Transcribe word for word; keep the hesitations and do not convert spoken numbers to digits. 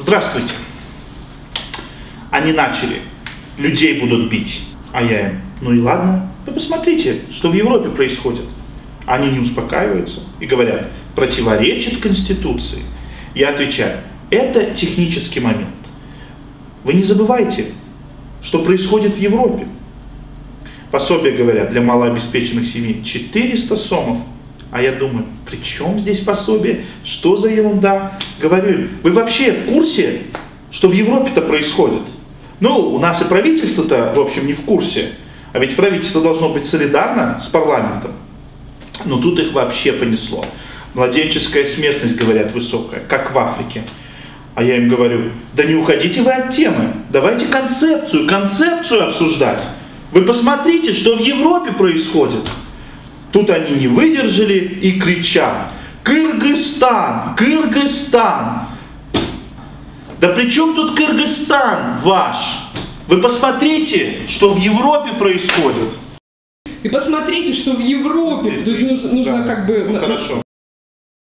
Здравствуйте. Они начали. Людей будут бить. А я им, ну и ладно, вы посмотрите, что в Европе происходит. Они не успокаиваются и говорят, противоречит Конституции. Я отвечаю, это технический момент. Вы не забывайте, что происходит в Европе. Пособие, говорят, для малообеспеченных семей четыреста сомов. А я думаю, при чем здесь пособие? Что за ерунда? Говорю, вы вообще в курсе, что в Европе-то происходит? Ну, у нас и правительство-то, в общем, не в курсе. А ведь правительство должно быть солидарно с парламентом. Но тут их вообще понесло. Младенческая смертность, говорят, высокая, как в Африке. А я им говорю, да не уходите вы от темы. Давайте концепцию, концепцию обсуждать. Вы посмотрите, что в Европе происходит. Тут они не выдержали и кричат: Кыргызстан, Кыргызстан. Да при чем тут Кыргызстан ваш? Вы посмотрите, что в Европе происходит. И посмотрите, что в Европе. То есть нужно, нужно да. как бы... Ну, хорошо.